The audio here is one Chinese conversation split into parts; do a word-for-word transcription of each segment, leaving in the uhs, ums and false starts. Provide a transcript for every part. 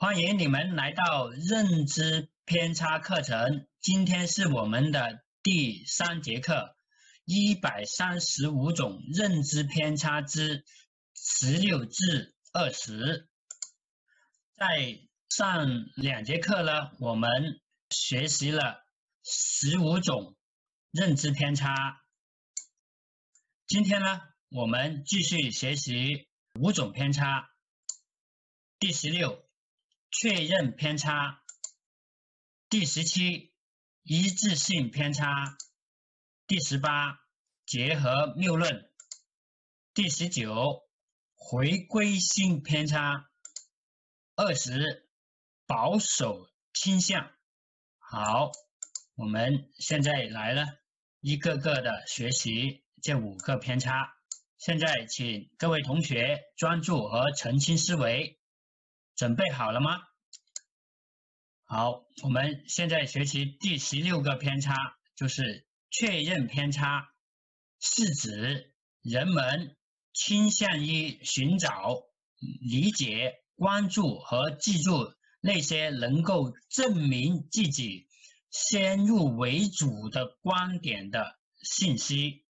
欢迎你们来到认知偏差课程。今天是我们的第三节课，一百三十五种认知偏差之十六至二十。在上两节课呢，我们学习了十五种认知偏差。今天呢，我们继续学习五种偏差。第十六，确认偏差。第十七，一致性偏差。第十八，结合谬论。第十九，回归性偏差。二十，保守倾向。好，我们现在来了，一个个的学习这五个偏差。现在请各位同学专注和澄清思维，准备好了吗？好，我们现在学习第十六个偏差，就是确认偏差，是指人们倾向于寻找、理解、关注和记住那些能够证明自己先入为主的观点的信息。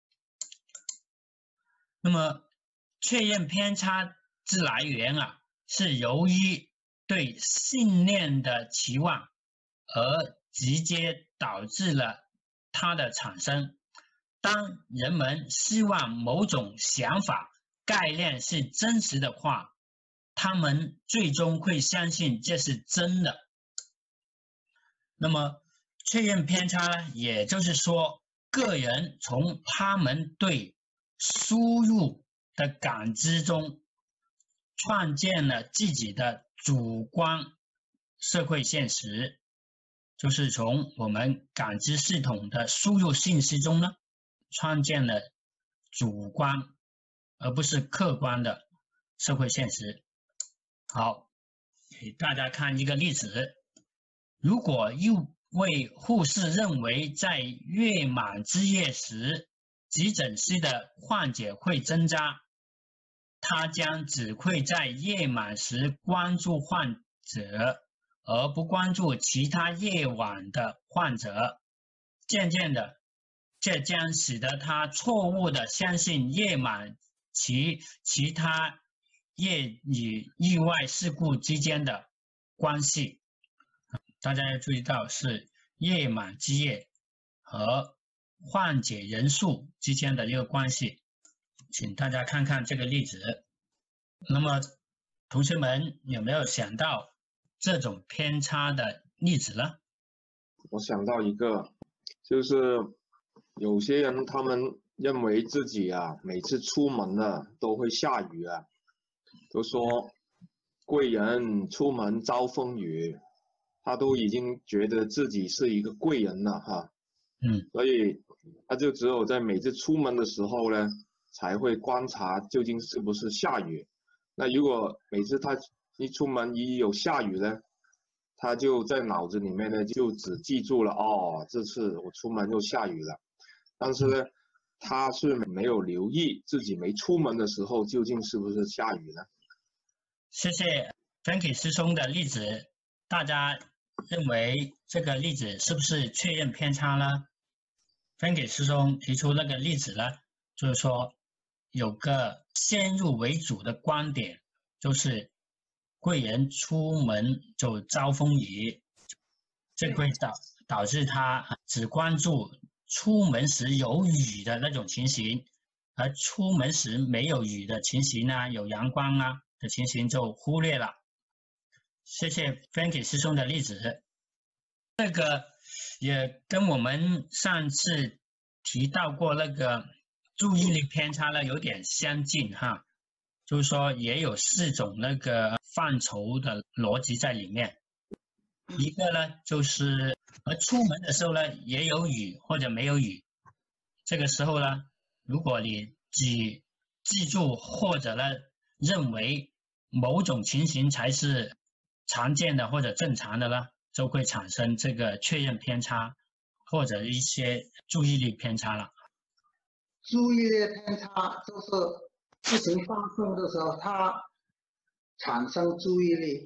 那么，确认偏差之来源啊，是由于对信念的期望，而直接导致了它的产生。当人们希望某种想法、概念是真实的话，他们最终会相信这是真的。那么，确认偏差，也就是说，个人从他们对输入的感知中创建了自己的主观社会现实，就是从我们感知系统的输入信息中呢，创建了主观而不是客观的社会现实。好，给大家看一个例子。如果一位护士认为在月满之夜时，急诊室的患者会增加，他将只会在夜满时关注患者，而不关注其他夜晚的患者。渐渐的，这将使得他错误地相信夜满其其他夜与意外事故之间的关系。大家要注意到是夜满之夜和患者人数之间的一个关系，请大家看看这个例子。那么，同学们有没有想到这种偏差的例子呢？ 我想到一个，就是有些人他们认为自己啊，每次出门呢都会下雨啊，都说贵人出门遭风雨，他都已经觉得自己是一个贵人了哈。 嗯， 所以他就只有在每次出门的时候呢，才会观察究竟是不是下雨。那如果每次他一出门一有下雨呢，他就在脑子里面呢就只记住了哦，这次我出门又下雨了。但是呢，他是没有留意自己没出门的时候究竟是不是下雨呢？ 谢谢 Frankie 师兄的例子，大家认为这个例子是不是确认偏差呢？ Frankie 师兄提出那个例子呢，就是说有个先入为主的观点，就是贵人出门就遭风雨，这会导导致他只关注出门时有雨的那种情形，而出门时没有雨的情形呢，有阳光啊的情形就忽略了。谢谢 Frankie 师兄的例子，这个也跟我们上次提到过那个注意力偏差呢有点相近哈，就是说也有四种那个范畴的逻辑在里面。一个呢就是而出门的时候呢也有雨或者没有雨，这个时候呢，如果你只记住或者呢认为某种情形才是常见的或者正常的呢，就会产生这个确认偏差或者一些注意力偏差了。 注意力偏差就是事情发生的时候，它产生注意力，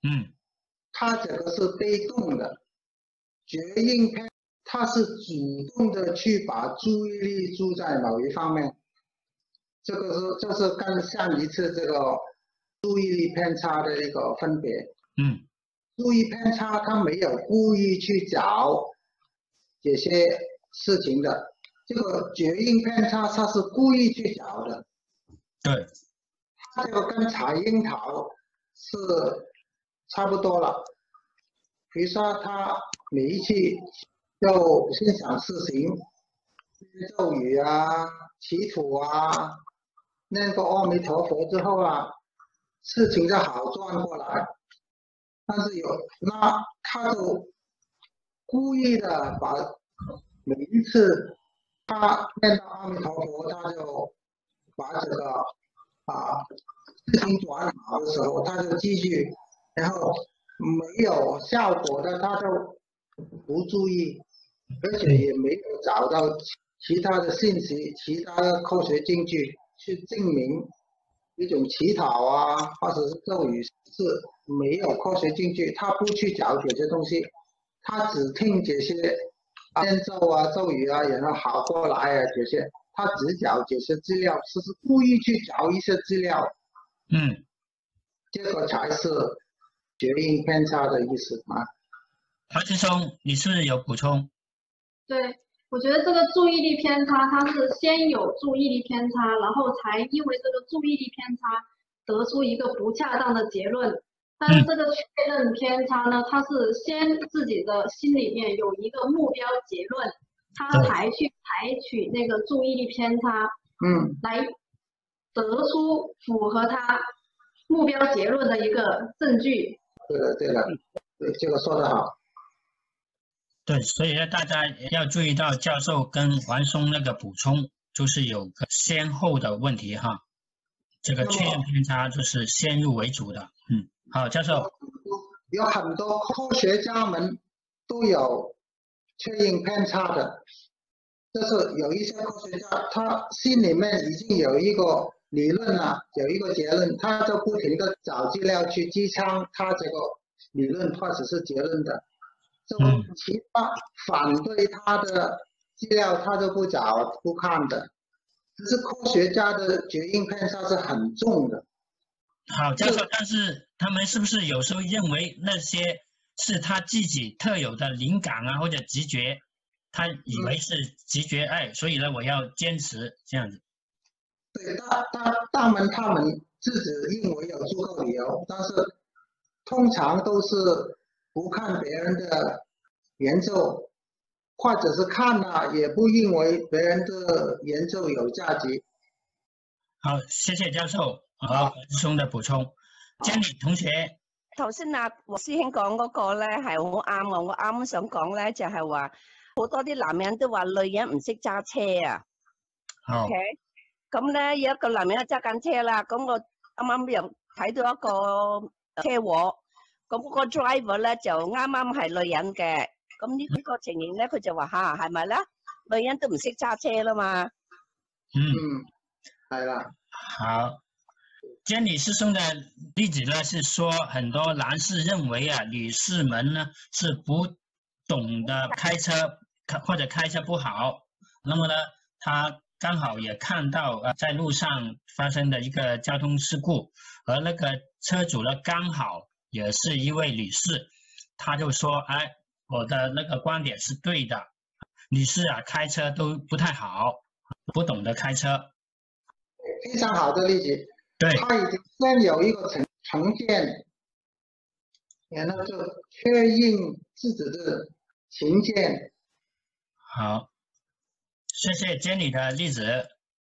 嗯， 它这个是被动的，觉应偏它是主动的去把注意力注在某一方面，这个是就是更上一次这个注意力偏差的一个分别。 嗯， 注意偏差它没有故意去找这些事情的，这个觉应偏差它是故意去找的。 对， 它这个跟采樱桃是差不多了。比如说他每一次就心想事成，咒语啊、祈祷啊，念个阿弥陀佛之后啊，事情就好转过来。但是有那他就故意的把每一次他念到阿弥陀佛，他就把这个啊事情转好的时候，他就继续，然后没有效果的他就不注意，而且也没有找到其他的信息、其他的科学证据去证明一种乞讨啊，或者是咒语是没有科学证据，他不去找这些东西，他只听这些念咒啊、咒语啊，然后好过来啊这些，他只找这些资料，是是故意去找一些资料， 嗯， 这个才是觉应偏差的意思啊。 黄志松，你是不是有补充？ 对，我觉得这个注意力偏差，它是先有注意力偏差，然后才因为这个注意力偏差得出一个不恰当的结论。但是这个确认偏差呢，它是先自己的心里面有一个目标结论，他才去采取那个注意力偏差， 嗯， 来得出符合他目标结论的一个证据。 对了对了，对，这个说得好。 对，所以呢，大家要注意到教授跟王松那个补充，就是有个先后的问题哈。这个确认偏差就是先入为主的。嗯，好，教授。 有很多科学家们都有确认偏差的，就是有一些科学家他心里面已经有一个理论了，有一个结论，他就不停的找资料去支撑他这个理论或者是结论的。就其他反对他的资料他就不找不看的，只是科学家的觉应偏差是很重的。 好，教授，但是他们是不是有时候认为那些是他自己特有的灵感啊，或者直觉，他以为是直觉，哎，所以呢，我要坚持这样子。 对，他他他们他们自己认为有足够理由，但是通常都是不看别人的研究，或者是看了也不认为别人的研究有价值。 好，謝謝教授和黃志松的補充。Jenny 同學， 頭先阿黃師兄講嗰個咧係好啱嘅，我啱想講咧就係話好多啲男人都話女人唔識揸車啊。 好。 OK， 咁咧有一個男人揸緊車啦，咁我啱啱又睇到一個車禍，咁嗰個 driver 咧就啱啱係女人嘅，咁呢呢個情形咧佢就話吓係咪咧？女人都唔識揸車啦嘛。 嗯。 係啦。 好，Jenny 師兄的例子呢是說，很多男士認為啊，女士們呢是不懂得開車，或者開車不好。那麼呢，他剛好也看到啊，在路上發生的一個交通事故，而那個車主呢剛好也是一位女士，他就說，哎，我的那個觀點是對的，女士啊開車都不太好，不懂得開車。 非常好的例子， 对， 他已經先有一個成成見，然後就確認自己的成見。 好，謝謝 Jenny 的例子。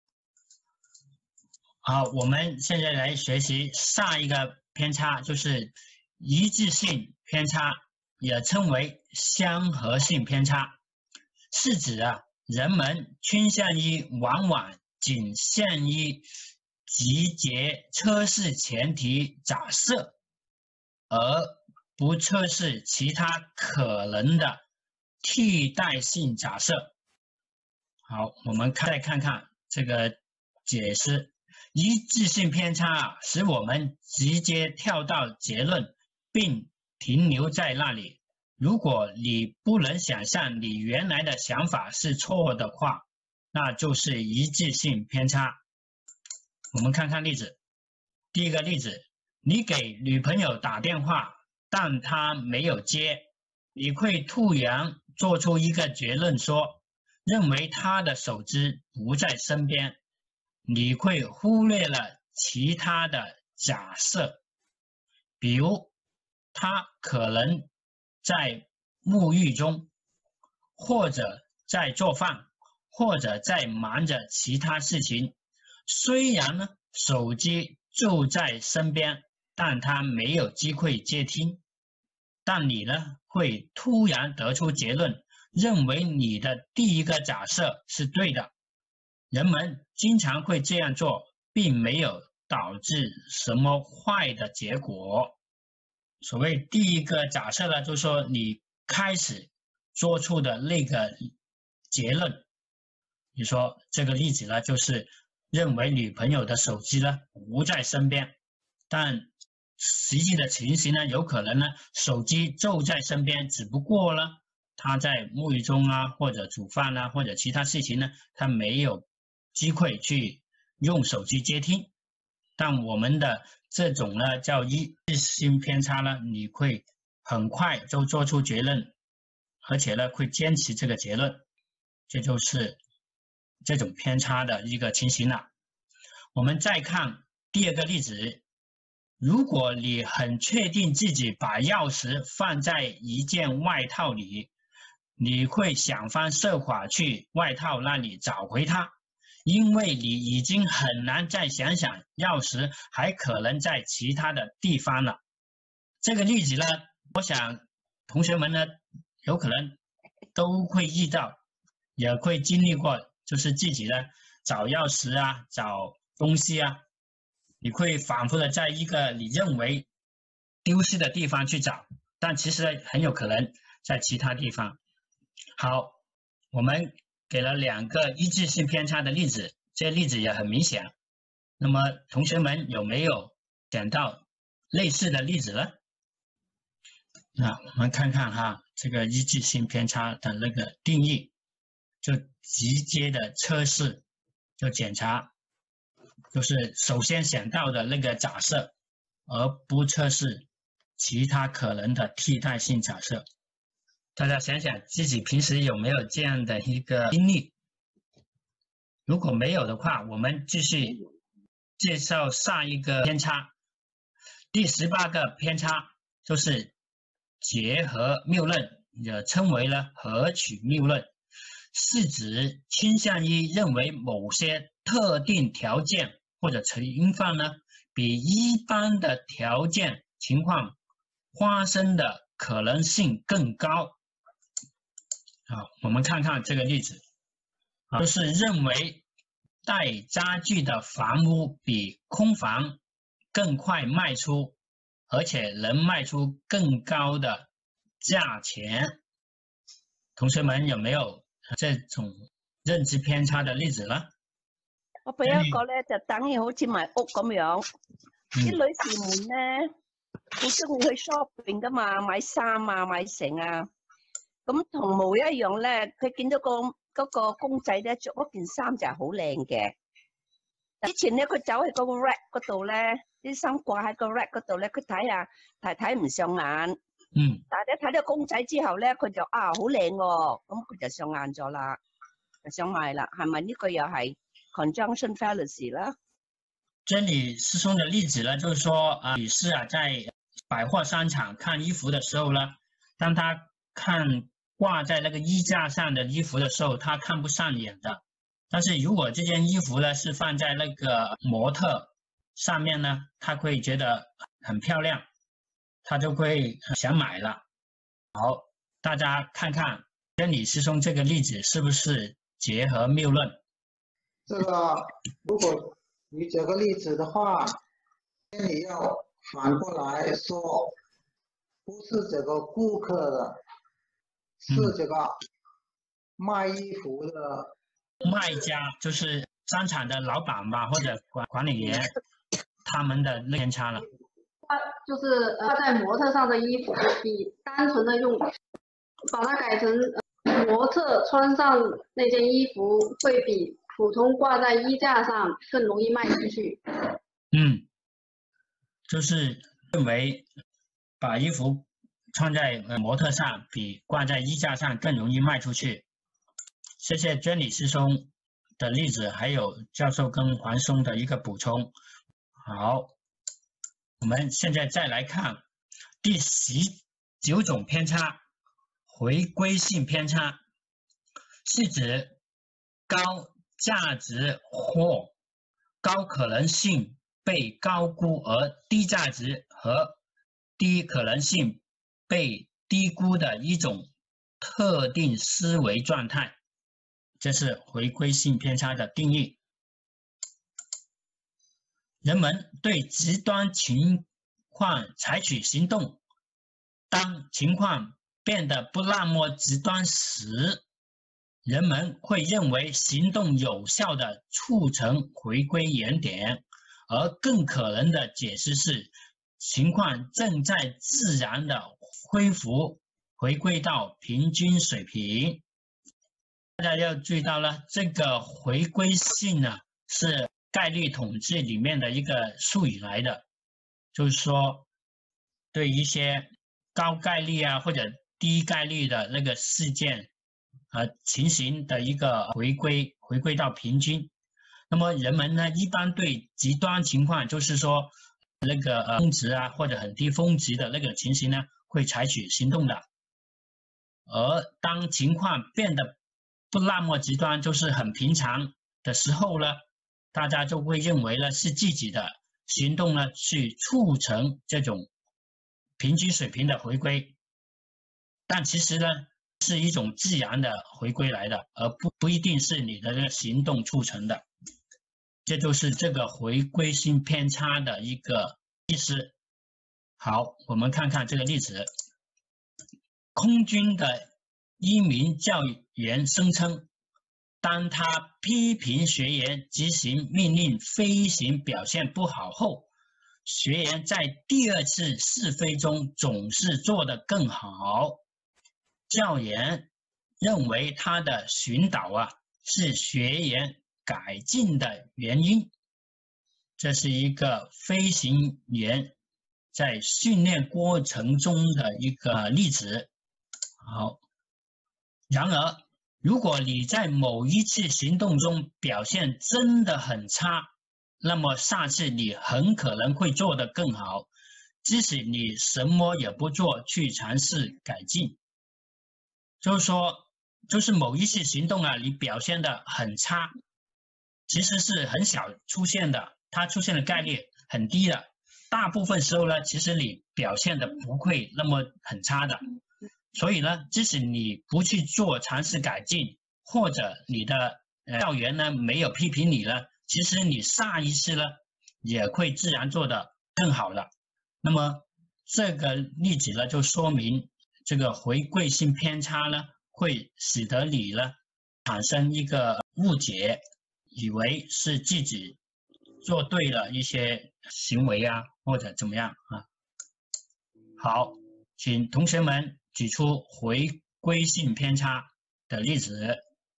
好，我們現在來學習下一個偏差，就是一致性偏差，也稱為相合性偏差，是指啊人們傾向於往往僅限於集結測試前提假設，而不測試其他可能的替代性假設。好，我們再看看這個解釋。一致性偏差使我們直接跳到結論， 并停留在那里。如果你不能想象你原来的想法是错的话，那就是一致性偏差。我们看看例子。第一个例子，你给女朋友打电话，但她没有接，你会突然做出一个结论说，认为她的手机不在身边，你会忽略了其他的假设，比如她可能在沐浴中，或者在做饭，或者在忙着其他事情。虽然呢，手机就在身边，但他没有机会接听。但你呢，会突然得出结论，认为你的第一个假设是对的。人们经常会这样做，并没有导致什么坏的结果。所谓第一个假设呢，就是说你开始做出的那个结论。你说这个例子呢，就是认为女朋友的手机呢不在身边，但实际的情形呢，有可能呢手机就在身边，只不过呢她在沐浴中啊，或者煮饭啊，或者其他事情呢，她没有机会去用手机接听。但我们的这种呢叫一致性偏差呢，你会很快就做出结论，而且呢会坚持这个结论，这就是这种偏差的一个情形了。我们再看第二个例子，如果你很确定自己把钥匙放在一件外套里，你会想方设法去外套那里找回它，因为你已经很难再想想钥匙还可能在其他的地方了。这个例子呢，我想同学们呢有可能都会遇到，也会经历过，就是自己呢找钥匙啊，找东西啊，你会反复的在一个你认为丢失的地方去找，但其实很有可能在其他地方。好，我们给了两个一致性偏差的例子，这些例子也很明显。那么同学们有没有想到类似的例子呢？那我们看看哈，这个一致性偏差的那个定义，就直接的测试，就检查，就是首先想到的那个假设，而不测试其他可能的替代性假设。大家想想自己平时有没有这样的一个经历？如果没有的话，我们继续介绍上一个偏差。第十八个偏差就是结合谬论，也称为了合取谬论，是指倾向于认为某些特定条件或者情况呢，比一般的条件情况发生的可能性更高。好，我们看看这个例子，就是认为带家具的房屋比空房更快卖出，而且能卖出更高的价钱。同学们有没有这种認知偏差嘅例子呢？ 我俾一個咧，就等於好似買屋咁樣，啲、嗯、女士們咧好中意去 shopping 噶嘛，買衫啊，買成啊。咁同毛一樣咧，佢見到個嗰、嗰個公仔咧着嗰件衫就係好靚嘅。之前咧，佢走去嗰個 rack 嗰度咧，啲衫掛喺個 rack 嗰度咧，佢睇下睇睇唔上眼。 嗯。 但係一睇到公仔之後咧，佢就啊好靚喎，咁佢就上眼咗啦，就想買啦。係咪呢個又係 conjunction fallacy 啦？ 這裡師兄的例子呢，就是說啊，女士啊，在百貨商場看衣服的時候呢，當她看掛在那個衣架上的衣服的時候，她看不上眼的。但是如果這件衣服呢是放在那個模特上面呢，她會覺得很漂亮，她就會想買了。好，大家看看跟李師兄這個例子是不是結合謬論？ 這個如果你這個例子的話，你要反過來說，不是這個顧客的，是這個賣衣服的。 賣家就是商場的老闆吧，或者管管理員，他們的偏差了。 就是呃挂在模特上的衣服，比单纯的用把它改成呃模特穿上那件衣服，会比普通挂在衣架上更容易卖出去。 嗯，就是认为把衣服穿在呃模特上，比挂在衣架上更容易卖出去。谢谢娟理师兄的例子，还有教授跟黄松的一个补充。好，我们现在再来看第十九种偏差，回归性偏差，是指高价值或高可能性被高估，而低价值和低可能性被低估的一种特定思维状态。这是回归性偏差的定义。人们对极端情况采取行动，当情况变得不那么极端时，人们会认为行动有效地促成回归原点，而更可能的解释是情况正在自然地恢复，回归到平均水平。大家要注意到了，这个回归性呢是概率统计里面的一个术语来的，就是说对一些高概率啊或者低概率的那个事件呃情形的一个回归，回归到平均。那么人们呢一般对极端情况，就是说那个呃峰值啊或者很低峰值的那个情形呢会采取行动的，而当情况变得不那么极端，就是很平常的时候呢，大家就会认为呢是自己的行动呢去促成这种平均水平的回归，但其实呢是一种自然的回归来的，而不不一定是你的这个行动促成的。这就是这个回归性偏差的一个意思。好，我们看看这个例子。空军的一名教员声称，当他批评学员执行命令飞行表现不好后，学员在第二次试飞中总是做得更好。教员认为他的训导啊是学员改进的原因。这是一个飞行员在训练过程中的一个例子。好，然而如果你在某一次行动中表现真的很差，那么下次你很可能会做得更好，即使你什么也不做去尝试改进。就是说，就是某一次行动啊，你表现得很差，其实是很小出现的，它出现的概率很低的。大部分时候呢，其实你表现的不会那么很差的。所以呢，即使你不去做尝试改进，或者你的呃教员呢没有批评你呢，其实你下一次呢也会自然做得更好的。那么这个例子呢，就说明这个回归性偏差呢，会使得你呢产生一个误解，以为是自己做对了一些行为啊，或者怎么样啊。好，请同学们举出回归性偏差的例子。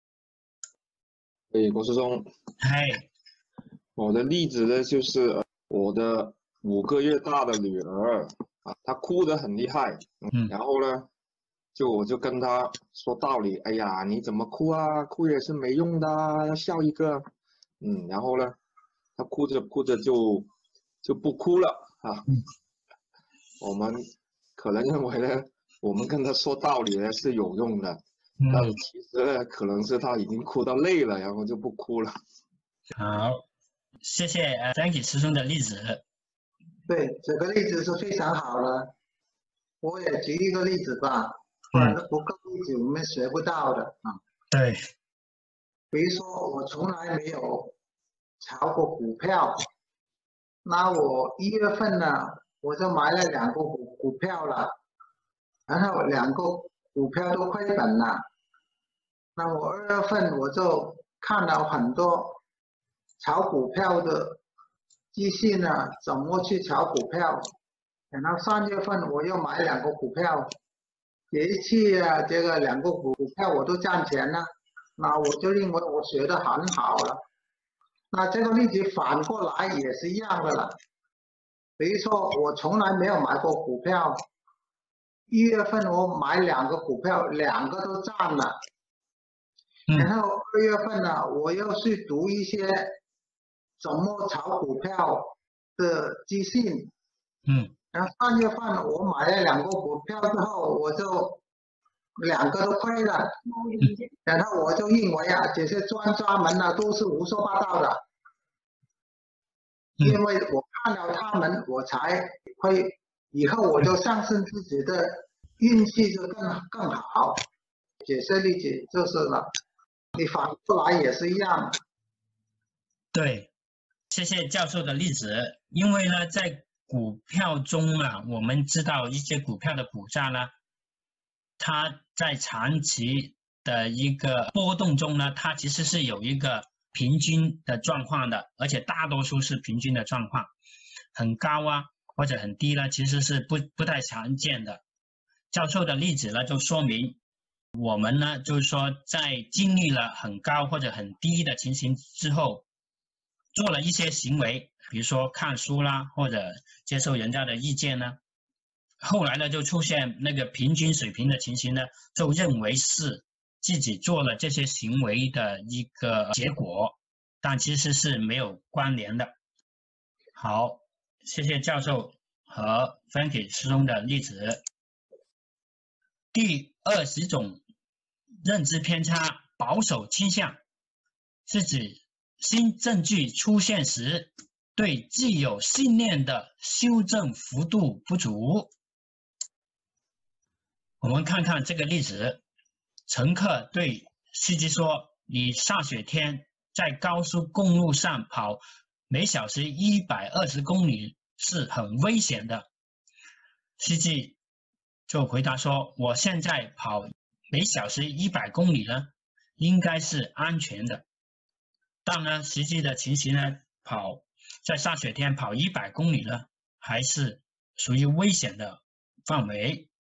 对，郭师兄， 嗨， 我的例子呢，就是我的五个月大的女儿啊，她哭得很厉害， 嗯， 然后呢，就我就跟她说道理，哎呀，你怎么哭啊？哭也是没用的啊，要笑一个，嗯，然后呢，她哭着哭着就就不哭了啊。 嗯， 我们可能认为呢，我们跟她说道理呢是有用的。 嗯， 但其实呢，可能是他已经哭到累了，然后就不哭了。 好，谢谢呃 Frankie 师兄的例子。 对，这个例子是非常好的。我也举一个例子吧，不然不够例子我们学不到的啊。 对， 比如说我从来没有炒过股票，那我一月份呢，我就买了两个股股票了，然后两个股票都亏本了。那我二月份我就看了很多炒股票的资讯呢，怎么去炒股票， 然后三月份我又买两个股票，这一次啊，这个两个股票我都赚钱了，那我就认为我学得很好了。那这个例子反过来也是一样的了。比如说我从来没有买过股票，一月份我买两个股票，两个都赚了。然后二月份呢，我又去读一些怎么炒股票的资讯。 嗯。 然后三月份我买了两个股票之后，我就两个都亏了。然后我就认为啊，这些专家们呢都是胡说八道的。因为我看到他们，我才会以后我就相信自己的运气就更更好。这些例子就是了，你反过来也是一样。 对，谢谢教授的例子。因为呢，在股票中啊，我们知道一些股票的股价呢，它在长期的一个波动中呢，它其实是有一个平均的状况的，而且大多数是平均的状况，很高啊或者很低呢，其实是不不太常见的。教授的例子呢，就说明我们呢，就是说在经历了很高或者很低的情形之后，做了一些行为，比如说看书啦，或者接受人家的意见呢，后来呢就出现那个平均水平的情形呢，就认为是自己做了这些行为的一个结果，但其实是没有关联的。好，谢谢教授和 Frankie 师兄的例子。第二十种认知偏差保守倾向，是指新证据出现时，对既有信念的修正幅度不足。我们看看这个例子，乘客对司机说：“你下雪天在高速公路上跑每小时一百二十公里是很危险的。”司机就回答说：“我现在跑每小时一百公里呢，应该是安全的。”但呢，实际的情形呢，跑在下雪天跑一百公里呢，还是属于危险的范围，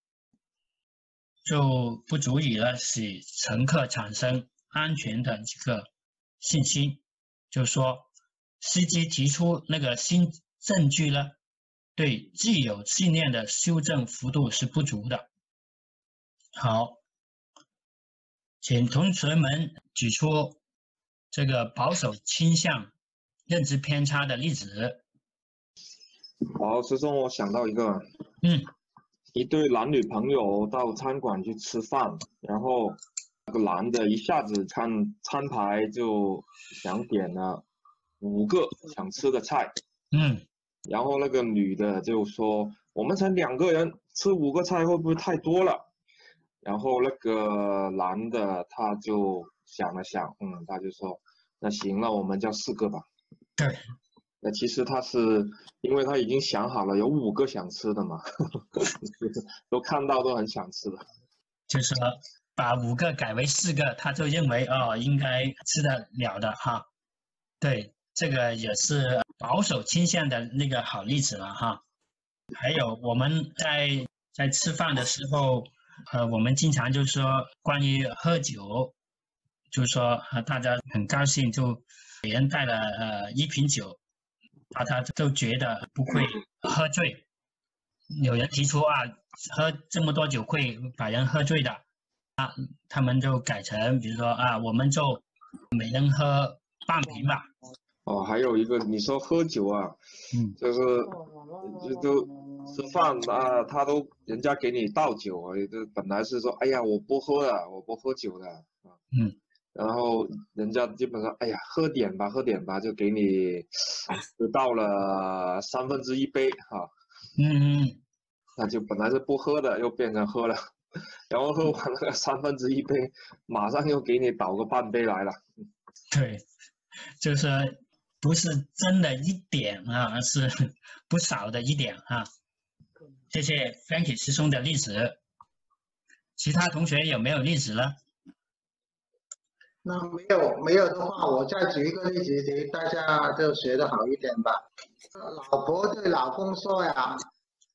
就不足以呢使乘客产生安全的这个信心。就是说，司机提出那个新证据呢，对既有信念的修正幅度是不足的。好，请同学们举出这个保守倾向认知偏差的例子。 好，师兄，我想到一个， 嗯， 一对男女朋友到餐馆去吃饭，然后那个男的一下子看餐牌就想点了五个想吃的菜， 嗯， 然后那个女的就说：“我们才两个人，吃五个菜会不会太多了？”然后那个男的他就想了想，嗯，他就说：“那行了，我们叫四个吧。” 对。 那其实他是因为他已经想好了有五个想吃的嘛，都看到都很想吃的， 就是说把五个改为四个，他就认为哦应该吃得了的哈。对，这个也是保守倾向的那个好例子了哈。还有我们在在吃饭的时候，呃，我们经常就是说关于喝酒，就是说呃大家很高兴就别人带了呃一瓶酒。啊，他就觉得不会喝醉，有人提出啊，喝这么多酒会把人喝醉的，啊，他们就改成，比如说啊，我们就每人喝半瓶吧。 哦，还有一个你说喝酒啊， 嗯， 就是就就吃饭啊，他都人家给你倒酒啊，就本来是说，哎呀，我不喝了，我不喝酒的啊， 嗯。 然后人家基本上，哎呀，喝点吧，喝点吧，就给你就倒了三分之一杯哈， 嗯嗯， 那就本来是不喝的，又变成喝了，然后喝完那个三分之一杯，马上又给你倒个半杯来了。 对，就是不是真的一点啊，而是不少的一点啊。谢谢 Frankie 师兄的例子，其他同学有没有例子呢？ 那没有没有的话，我再举一个例子，给大家就学得好一点吧。老婆对老公说呀：“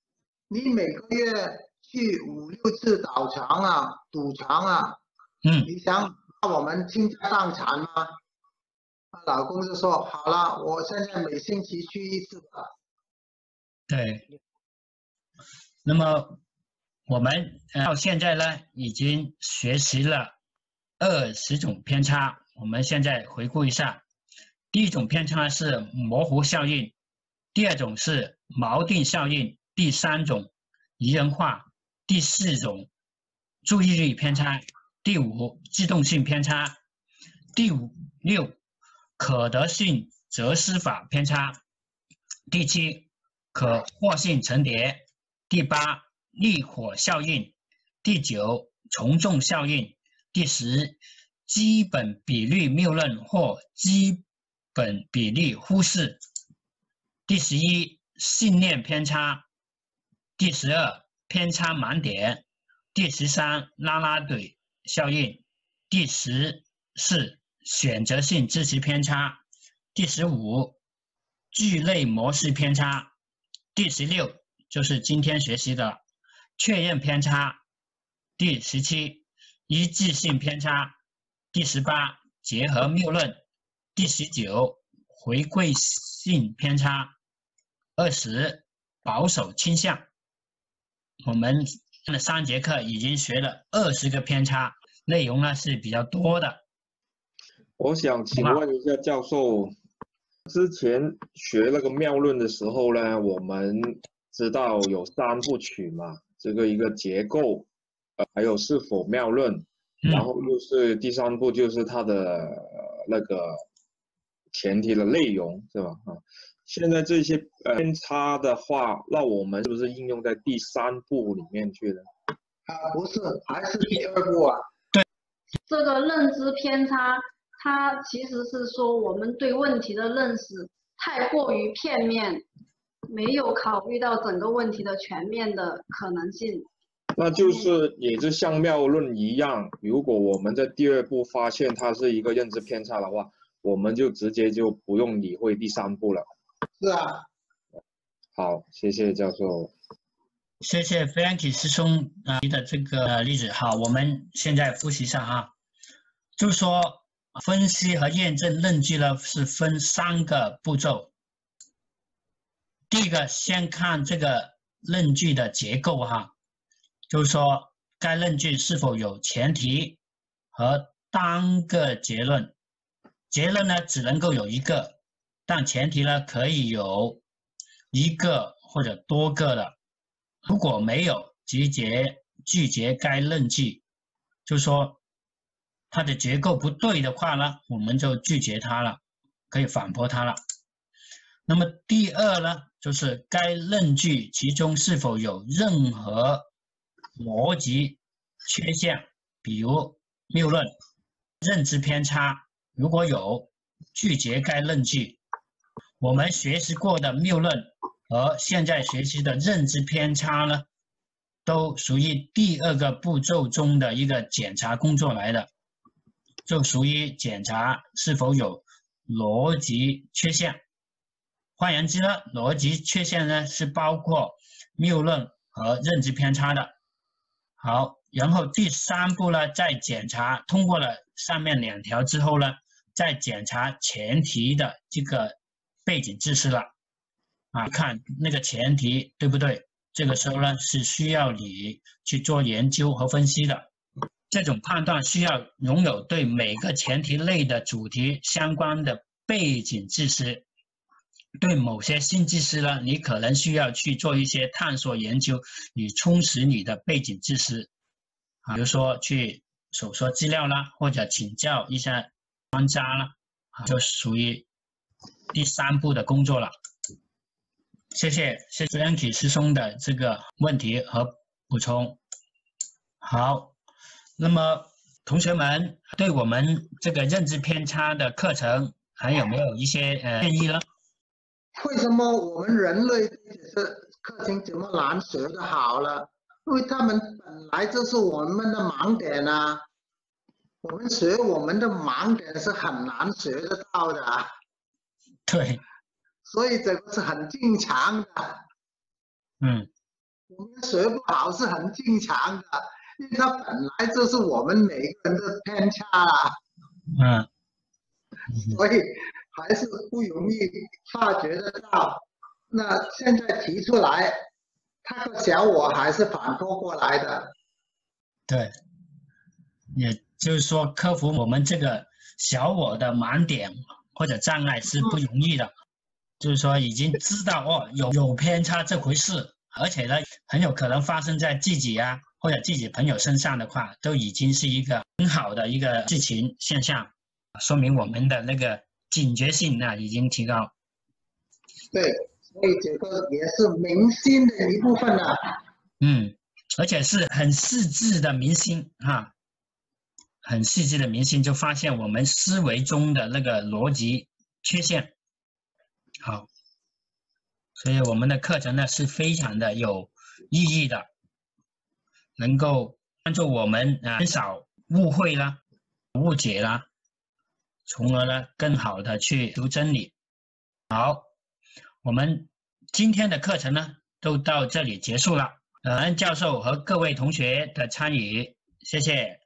你每个月去五六次导场啊、赌场啊， 嗯， 你想把我们倾家荡产吗？老公就说好了，我现在每星期去一次吧。 对。那么我们呃到现在呢，已经学习了二十种偏差。我们现在回顾一下，第一种偏差是模糊效应，第二种是锚定效应，第三种擬人化，第四种注意力偏差，第五机动性偏差，第五六可得性择思法偏差，第七可获性层叠，第八力火效应，第九从众效应，第十基本比率谬论或基本比例忽视，第十一信念偏差，第十二偏差盲点，第十三拉拉队效应，第十四选择性知识偏差，第十五聚类模式偏差，第十六就是今天学习的确认偏差，第十七一致性偏差，第十八结合谬论，第十九回归性偏差，二十保守倾向。我们上了三节课已经学了二十个偏差，内容呢是比较多的。 我想请问一下教授，之前学那个谬论的时候呢，我们知道有三部曲嘛，这个一个结构，呃，还有是否谬论， 嗯、 然后就是第三步就是它的、呃、那个前提的内容，是吧？啊，现在这些呃偏差的话，那我们是不是应用在第三步里面去呢？ 啊，不是，还是第二步啊。 这个认知偏差，它其实是说我们对问题的认识太过于片面，没有考虑到整个问题的全面的可能性。 那就是也是像谬论一样，如果我们在第二步发现它是一个认知偏差的话，我们就直接就不用理会第三步了。 是啊。 好，谢谢教授。 谢谢 Frankie 师兄啊提的这个例子。好，我们现在复习一下啊，就是说分析和验证论据呢是分三个步骤。第一个，先看这个论据的结构哈，就是说该论据是否有前提和单个结论。结论呢只能够有一个，但前提呢可以有一个或者多个的。如果没有，直接拒绝该论据，就是说它的结构不对的话呢，我们就拒绝它了，可以反驳它了。那么第二呢，就是该论据其中是否有任何逻辑缺陷，比如谬论、认知偏差，如果有，拒绝该论据。我们学习过的谬论和现在学习的认知偏差呢，都属于第二个步骤中的一个检查工作来的，就属于检查是否有逻辑缺陷。换言之呢，逻辑缺陷呢是包括谬论和认知偏差的。好，然后第三步呢，再检查通过了上面两条之后呢，再检查前提的这个背景知识了。啊，看那个前提对不对？这个时候呢，是需要你去做研究和分析的。这种判断需要拥有对每个前提类的主题相关的背景知识。对某些新知识呢，你可能需要去做一些探索研究，以充实你的背景知识。啊，比如说去搜索资料啦，或者请教一下专家啦，啊，就属于第三步的工作了。谢谢，谢谢 Frankie 师兄的这个问题和补充。好，那么同学们对我们这个认知偏差的课程还有没有一些呃建议呢？ 为什么我们人类这课程这么难学的好了？因为他们本来就是我们的盲点啊，我们学我们的盲点是很难学得到的。 对。 所以这个是很正常的。 嗯， 我们学不好是很正常的，因为它本来就是我们每个人的偏差啊。 嗯， 所以还是不容易发觉得到。那现在提出来，他的小我还是反驳过来的。 对，也就是说，克服我们这个小我的盲点或者障碍是不容易的。就是说，已经知道哦，有有偏差这回事，而且呢，很有可能发生在自己啊或者自己朋友身上的话，都已经是一个很好的一个事情现象，说明我们的那个警觉性呢已经提高。 对，所以这个也是明心的一部分啊。 嗯，而且是很细致的明心哈，很细致的明心，就发现我们思维中的那个逻辑缺陷。好，所以我们的课程呢是非常的有意义的，能够帮助我们啊减少误会啦、误解啦，从而呢更好的去读真理。好，我们今天的课程呢都到这里结束了，感恩教授和各位同学的参与，谢谢。